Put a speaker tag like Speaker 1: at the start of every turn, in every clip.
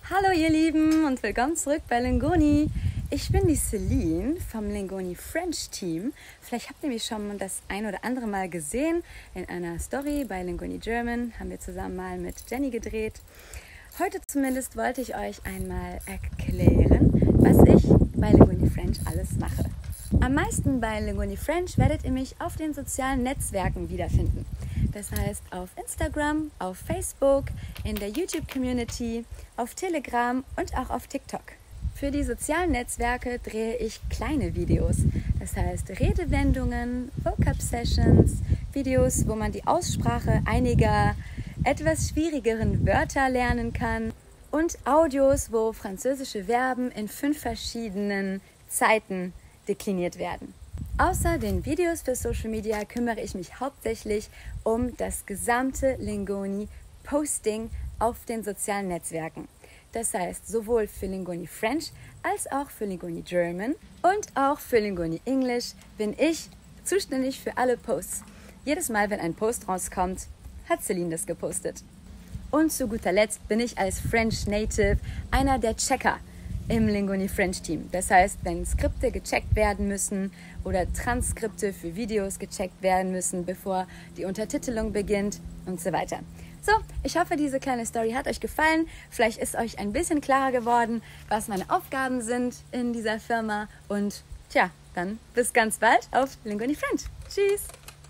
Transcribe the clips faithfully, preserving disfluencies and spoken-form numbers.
Speaker 1: Hallo ihr Lieben und willkommen zurück bei Lingoni. Ich bin die Celine vom Lingoni French Team. Vielleicht habt ihr mich schon das ein oder andere Mal gesehen. In einer Story bei Lingoni German haben wir zusammen mal mit Jenny gedreht. Heute zumindest wollte ich euch einmal erklären, was ich bei Lingoni French alles mache. Am meisten bei Lingoni French werdet ihr mich auf den sozialen Netzwerken wiederfinden. Das heißt auf Instagram, auf Facebook, in der YouTube-Community, auf Telegram und auch auf TikTok. Für die sozialen Netzwerke drehe ich kleine Videos, das heißt Redewendungen, Vocab-Sessions, Videos, wo man die Aussprache einiger etwas schwierigeren Wörter lernen kann und Audios, wo französische Verben in fünf verschiedenen Zeiten dekliniert werden. Außer den Videos für Social Media kümmere ich mich hauptsächlich um das gesamte Lingoni-Posting auf den sozialen Netzwerken. Das heißt, sowohl für Lingoni French als auch für Lingoni German und auch für Lingoni English bin ich zuständig für alle Posts. Jedes Mal, wenn ein Post rauskommt, hat Celine das gepostet. Und zu guter Letzt bin ich als French Native einer der Checker im Lingoni French Team. Das heißt, wenn Skripte gecheckt werden müssen oder Transkripte für Videos gecheckt werden müssen, bevor die Untertitelung beginnt und so weiter. So, ich hoffe, diese kleine Story hat euch gefallen. Vielleicht ist euch ein bisschen klarer geworden, was meine Aufgaben sind in dieser Firma. Und tja, dann bis ganz bald auf Lingoni French. Tschüss!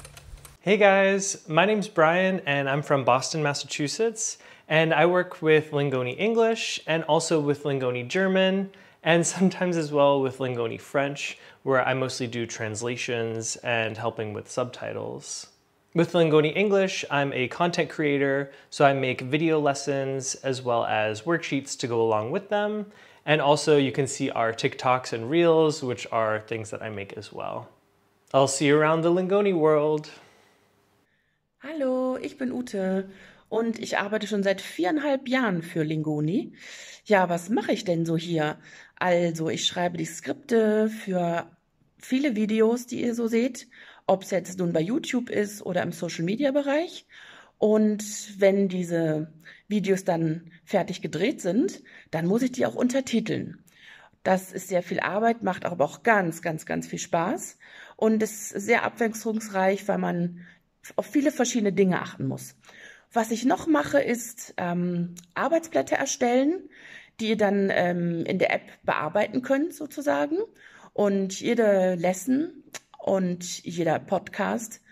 Speaker 2: Hey guys, my name's Brian and I'm from Boston, Massachusetts. And I work with Lingoni English and also with Lingoni German and sometimes as well with Lingoni French, where I mostly do translations and helping with subtitles. With Lingoni English, I'm a content creator, so I make video lessons as well as worksheets to go along with them. And also you can see our TikToks and Reels, which are things that I make as well. I'll see you around the Lingoni world.
Speaker 3: Hallo, ich bin Ute und ich arbeite schon seit viereinhalb Jahren für Lingoni. Ja, was mache ich denn so hier? Also, ich schreibe die Skripte für viele Videos, die ihr so seht, ob es jetzt nun bei YouTube ist oder im Social-Media-Bereich. Und wenn diese Videos dann fertig gedreht sind, dann muss ich die auch untertiteln. Das ist sehr viel Arbeit, macht aber auch ganz, ganz, ganz viel Spaß und ist sehr abwechslungsreich, weil man auf viele verschiedene Dinge achten muss. Was ich noch mache, ist ähm, Arbeitsblätter erstellen, die ihr dann ähm, in der App bearbeiten könnt sozusagen. Und jede Lesson und jeder Podcast,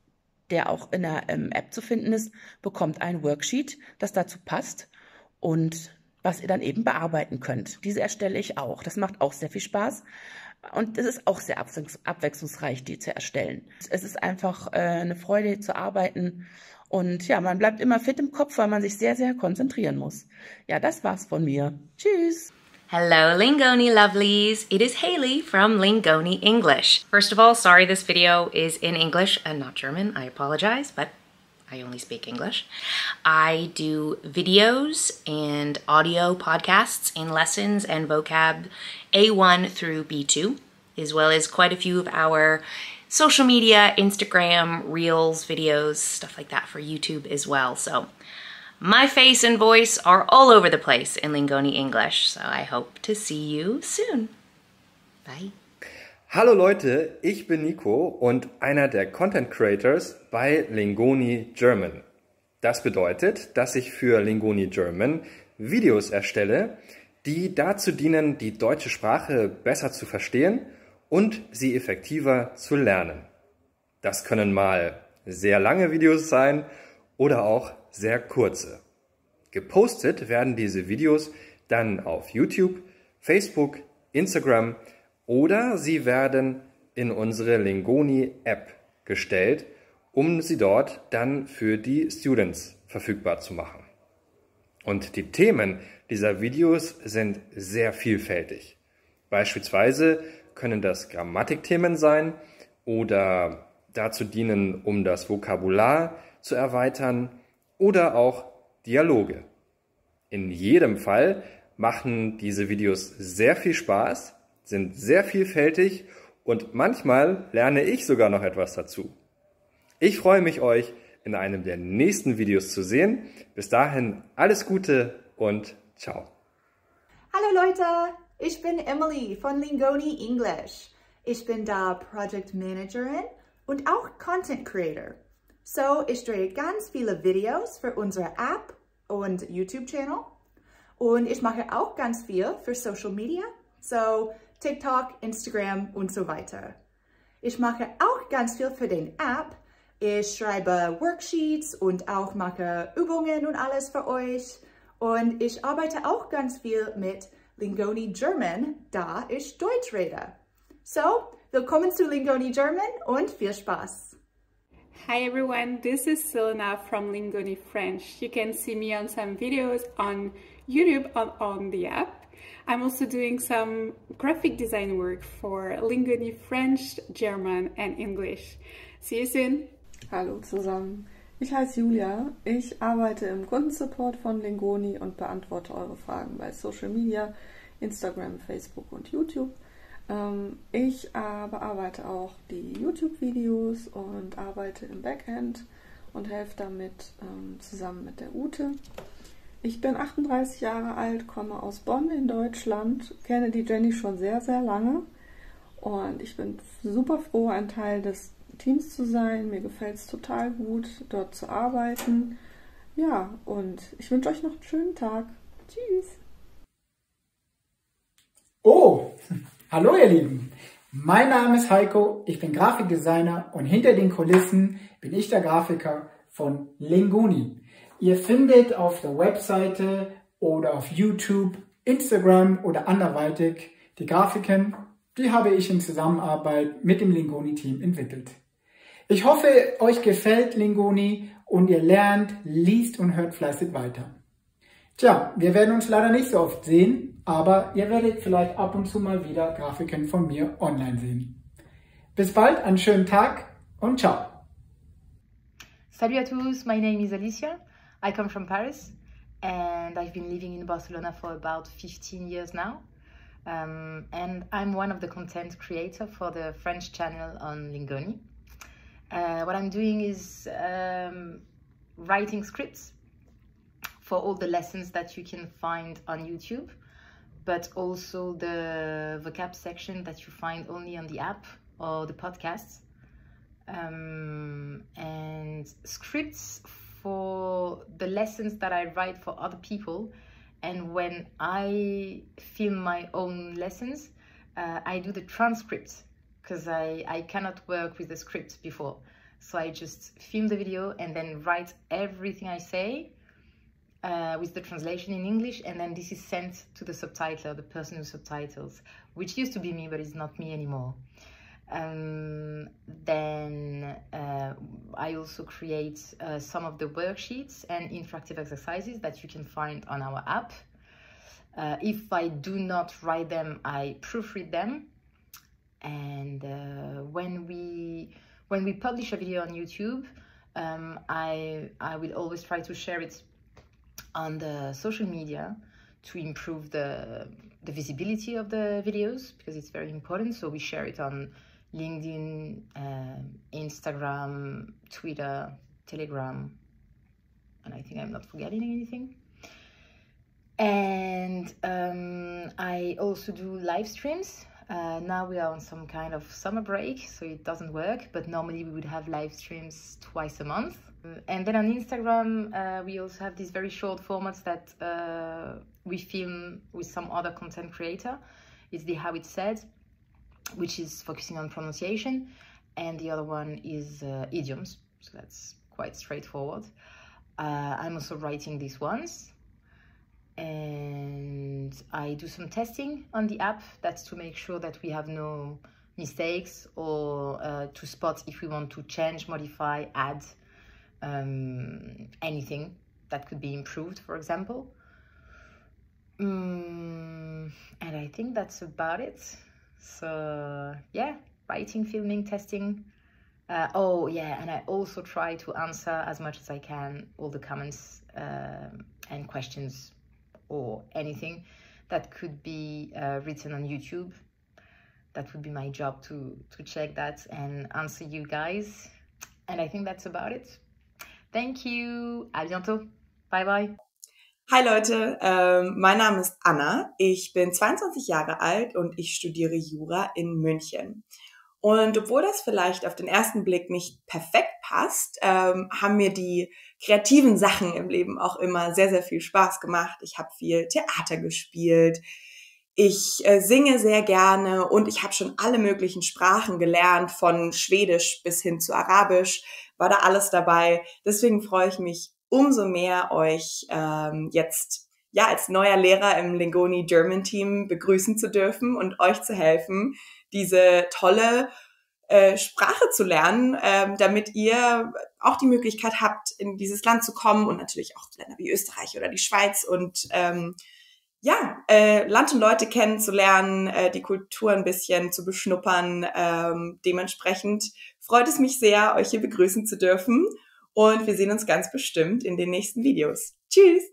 Speaker 3: der auch in der ähm, App zu finden ist, bekommt ein Worksheet, das dazu passt und was ihr dann eben bearbeiten könnt. Diese erstelle ich auch. Das macht auch sehr viel Spaß. Und es ist auch sehr abwechslungsreich, die zu erstellen. Es ist einfach äh, eine Freude zu arbeiten. Und ja, man bleibt immer fit im Kopf, weil man sich sehr, sehr konzentrieren muss. Ja, das war's von mir. Tschüss!
Speaker 4: Hello Lingoni lovelies, it is Haley from Lingoni English. First of all, sorry this video is in English and not German, I apologize, but I only speak English. I do videos and audio podcasts in lessons and vocab A one through B two, as well as quite a few of our social media, Instagram, Reels, videos, stuff like that for YouTube as well. So my face and voice are all over the place in Lingoni English, so I hope to see you soon. Bye.
Speaker 5: Hallo Leute, ich bin Nico und einer der Content Creators bei Lingoni German. Das bedeutet, dass ich für Lingoni German Videos erstelle, die dazu dienen, die deutsche Sprache besser zu verstehen und sie effektiver zu lernen. Das können mal sehr lange Videos sein oder auch sehr kurze. Gepostet werden diese Videos dann auf YouTube, Facebook, Instagram oder sie werden in unsere Lingoni-App gestellt, um sie dort dann für die Students verfügbar zu machen. Und die Themen dieser Videos sind sehr vielfältig. Beispielsweise können das Grammatikthemen sein oder dazu dienen, um das Vokabular zu erweitern oder auch Dialoge. In jedem Fall machen diese Videos sehr viel Spaß, sind sehr vielfältig und manchmal lerne ich sogar noch etwas dazu. Ich freue mich, euch in einem der nächsten Videos zu sehen. Bis dahin alles Gute und ciao.
Speaker 6: Hallo Leute, ich bin Emily von Lingoni English. Ich bin da Project Managerin und auch Content Creator. So, ich drehe ganz viele Videos für unsere App und YouTube-Channel. Und ich mache auch ganz viel für Social Media, so TikTok, Instagram und so weiter. Ich mache auch ganz viel für den App. Ich schreibe Worksheets und auch mache Übungen und alles für euch. Und ich arbeite auch ganz viel mit Lingoni German, da ich Deutsch rede. So, willkommen zu Lingoni German und viel Spaß!
Speaker 7: Hi everyone, this is Selena from Lingoni French. You can see me on some videos on YouTube and on the app. I'm also doing some graphic design work for Lingoni French, German and English. See you soon!
Speaker 8: Hallo zusammen, ich heiße Julia. Ich arbeite im Kundensupport von Lingoni und beantworte eure Fragen bei Social Media, Instagram, Facebook und YouTube. Ich bearbeite auch die YouTube-Videos und arbeite im Backend und helfe damit zusammen mit der Ute. Ich bin achtunddreißig Jahre alt, komme aus Bonn in Deutschland, kenne die Jenny schon sehr, sehr lange und ich bin super froh, ein Teil des Teams zu sein. Mir gefällt es total gut, dort zu arbeiten. Ja, und ich wünsche euch noch einen schönen Tag. Tschüss!
Speaker 9: Oh, hallo ihr Lieben, mein Name ist Heiko, ich bin Grafikdesigner und hinter den Kulissen bin ich der Grafiker von Lingoni. Ihr findet auf der Webseite oder auf YouTube, Instagram oder anderweitig die Grafiken, die habe ich in Zusammenarbeit mit dem Lingoni-Team entwickelt. Ich hoffe, euch gefällt Lingoni und ihr lernt, liest und hört fleißig weiter. Tja, wir werden uns leider nicht so oft sehen, aber ihr werdet vielleicht ab und zu mal wieder Grafiken von mir online sehen. Bis bald, einen schönen Tag und ciao.
Speaker 4: Salut à tous, my name is Alicia. I come from Paris and I've been living in Barcelona for about fifteen years now. Um, and I'm one of the content creators for the French channel on Lingoni. Uh, what I'm doing is um, writing scripts for all the lessons that you can find on YouTube, but also the vocab section that you find only on the app or the podcasts. Um, and scripts for the lessons that I write for other people. And when I film my own lessons, uh, I do the transcript because I, I cannot work with the script before. So I just film the video and then write everything I say Uh, with the translation in English, and then this is sent to the subtitler, the person who subtitles, which used to be me, but it's not me anymore. Um, then uh, I also create uh, some of the worksheets and interactive exercises that you can find on our app. Uh, if I do not write them, I proofread them. And uh, when we when we publish a video on YouTube, um, I I will always try to share it on the social media to improve the, the visibility of the videos, because it's very important. So we share it on LinkedIn, uh, Instagram, Twitter, Telegram, and I think I'm not forgetting anything. And um, I also do live streams. Uh, now we are on some kind of summer break, so it doesn't work, but normally we would have live streams twice a month. And then on Instagram, uh, we also have these very short formats that uh, we film with some other content creator. It's the How It's Said, which is focusing on pronunciation, and the other one is uh, idioms, so that's quite straightforward. Uh, I'm also writing these ones, and I do some testing on the app. That's to make sure that we have no mistakes, or uh, to spot if we want to change, modify, add um, anything that could be improved, for example. Mm, and I think that's about it. So yeah, writing, filming, testing. Uh, oh yeah, and I also try to answer as much as I can all the comments uh, and questions or anything that could be uh, written on YouTube. That would be my job to, to check that and answer you guys. And I think that's about it. Thank you. À bientôt. Bye bye.
Speaker 10: Hi Leute, ähm, mein Name ist Anna. Ich bin zweiundzwanzig Jahre alt und ich studiere Jura in München. Und obwohl das vielleicht auf den ersten Blick nicht perfekt passt, ähm, haben mir die kreativen Sachen im Leben auch immer sehr, sehr viel Spaß gemacht. Ich habe viel Theater gespielt, ich äh, singe sehr gerne und ich habe schon alle möglichen Sprachen gelernt, von Schwedisch bis hin zu Arabisch, war da alles dabei. Deswegen freue ich mich umso mehr, euch ähm, jetzt ja als neuer Lehrer im Lingoni German Team begrüßen zu dürfen und euch zu helfen, diese tolle äh, Sprache zu lernen, ähm, damit ihr auch die Möglichkeit habt, in dieses Land zu kommen und natürlich auch Länder wie Österreich oder die Schweiz und ähm, ja, äh, Land und Leute kennenzulernen, äh, die Kultur ein bisschen zu beschnuppern. Ähm, dementsprechend freut es mich sehr, euch hier begrüßen zu dürfen und wir sehen uns ganz bestimmt in den nächsten Videos. Tschüss!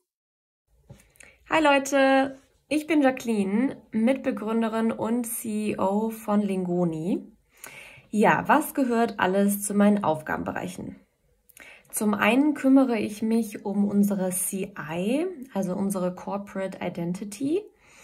Speaker 4: Hi Leute, ich bin Jacqueline, Mitbegründerin und C E O von Lingoni. Ja, was gehört alles zu meinen Aufgabenbereichen? Zum einen kümmere ich mich um unsere C I, also unsere Corporate Identity.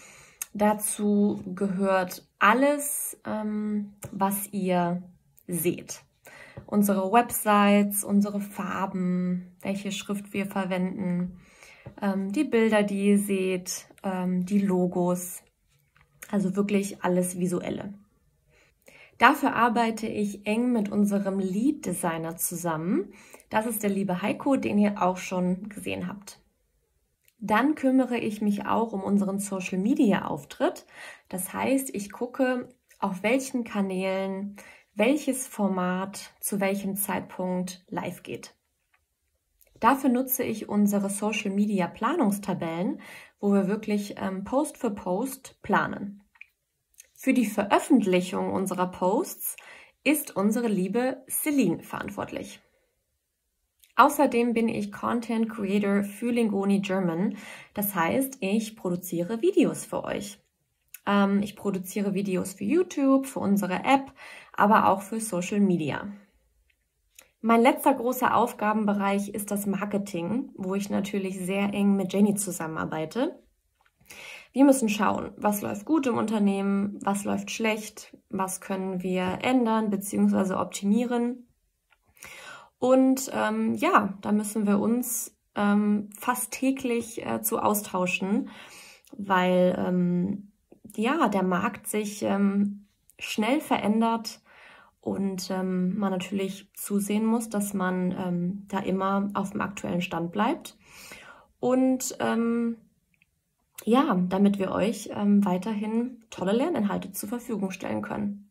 Speaker 4: Dazu gehört alles, ähm, was ihr seht. Unsere Websites, unsere Farben, welche Schrift wir verwenden, ähm, die Bilder, die ihr seht, ähm, die Logos, also wirklich alles Visuelle. Dafür arbeite ich eng mit unserem Lead Designer zusammen. Das ist der liebe Heiko, den ihr auch schon gesehen habt. Dann kümmere ich mich auch um unseren Social Media Auftritt. Das heißt, ich gucke, auf welchen Kanälen welches Format zu welchem Zeitpunkt live geht. Dafür nutze ich unsere Social Media Planungstabellen, wo wir wirklich ähm, Post für Post planen. Für die Veröffentlichung unserer Posts ist unsere liebe Celine verantwortlich. Außerdem bin ich Content Creator für Lingoni German. Das heißt, ich produziere Videos für euch. Ähm, ich produziere Videos für YouTube, für unsere App, aber auch für Social Media. Mein letzter großer Aufgabenbereich ist das Marketing, wo ich natürlich sehr eng mit Jenny zusammenarbeite. Wir müssen schauen, was läuft gut im Unternehmen, was läuft schlecht, was können wir ändern bzw. optimieren. Und ähm, ja, da müssen wir uns ähm, fast täglich äh, zu austauschen, weil ähm, ja, der Markt sich ähm, schnell verändert und ähm, man natürlich zusehen muss, dass man ähm, da immer auf dem aktuellen Stand bleibt. Und ähm, ja, damit wir euch ähm, weiterhin tolle Lerninhalte zur Verfügung stellen können.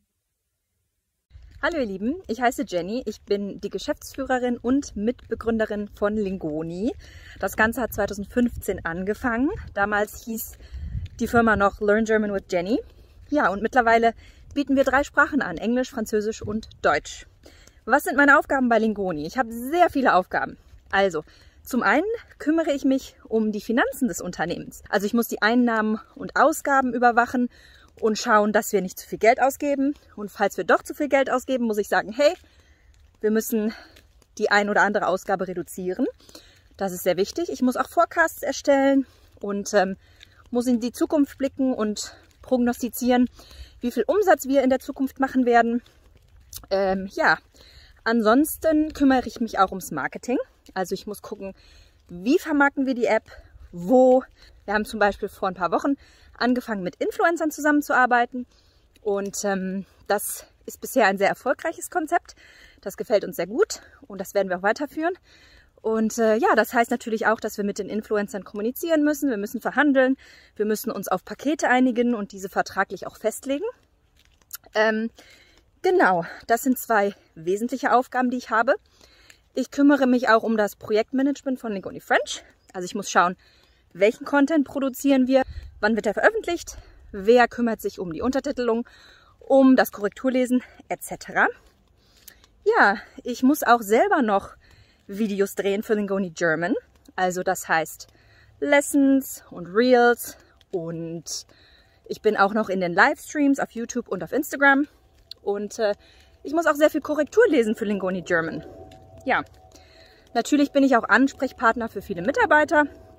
Speaker 1: Hallo ihr Lieben, ich heiße Jenny, ich bin die Geschäftsführerin und Mitbegründerin von Lingoni. Das Ganze hat zweitausendfünfzehn angefangen, damals hieß die Firma noch Learn German with Jenny. Ja, und mittlerweile bieten wir drei Sprachen an, Englisch, Französisch und Deutsch. Was sind meine Aufgaben bei Lingoni? Ich habe sehr viele Aufgaben. Also, zum einen kümmere ich mich um die Finanzen des Unternehmens. Also ich muss die Einnahmen und Ausgaben überwachen und schauen, dass wir nicht zu viel Geld ausgeben. Und falls wir doch zu viel Geld ausgeben, muss ich sagen, hey, wir müssen die ein oder andere Ausgabe reduzieren. Das ist sehr wichtig. Ich muss auch Forecasts erstellen und ähm, muss in die Zukunft blicken und prognostizieren, wie viel Umsatz wir in der Zukunft machen werden. Ähm, ja, ansonsten kümmere ich mich auch ums Marketing. Also ich muss gucken, wie vermarkten wir die App, wo. Wir haben zum Beispiel vor ein paar Wochen angefangen, mit Influencern zusammenzuarbeiten. Und ähm, das ist bisher ein sehr erfolgreiches Konzept. Das gefällt uns sehr gut und das werden wir auch weiterführen. Und äh, ja, das heißt natürlich auch, dass wir mit den Influencern kommunizieren müssen. Wir müssen verhandeln, wir müssen uns auf Pakete einigen und diese vertraglich auch festlegen. Ähm, genau, das sind zwei wesentliche Aufgaben, die ich habe. Ich kümmere mich auch um das Projektmanagement von Lingoni French. Also ich muss schauen, welchen Content produzieren wir, wann wird er veröffentlicht, wer kümmert sich um die Untertitelung, um das Korrekturlesen et cetera. Ja, ich muss auch selber noch Videos drehen für Lingoni German. Also das heißt Lessons und Reels und ich bin auch noch in den Livestreams auf YouTube und auf Instagram. Und äh, ich muss auch sehr viel Korrektur lesen für Lingoni German. Ja, natürlich bin ich auch Ansprechpartner für viele Mitarbeiter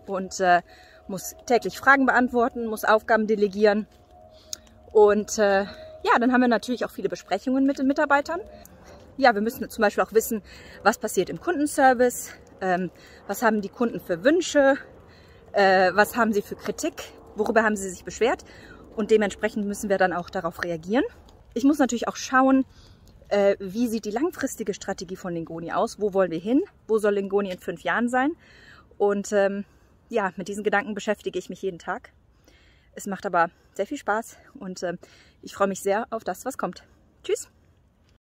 Speaker 11: und äh, muss täglich Fragen beantworten, muss Aufgaben delegieren. Und äh, ja, dann haben wir natürlich auch viele Besprechungen mit den Mitarbeitern. Ja, wir müssen zum Beispiel auch wissen, was passiert im Kundenservice, ähm, was haben die Kunden für Wünsche, äh, was haben sie für Kritik, worüber haben sie sich beschwert. Und dementsprechend müssen wir dann auch darauf reagieren. Ich muss natürlich auch schauen, äh, wie sieht die langfristige Strategie von Lingoni aus, wo wollen wir hin, wo soll Lingoni in fünf Jahren sein. Und ähm, ja, mit diesen Gedanken beschäftige ich mich jeden Tag. Es macht aber sehr viel Spaß und äh, ich freue mich sehr auf das, was kommt. Tschüss!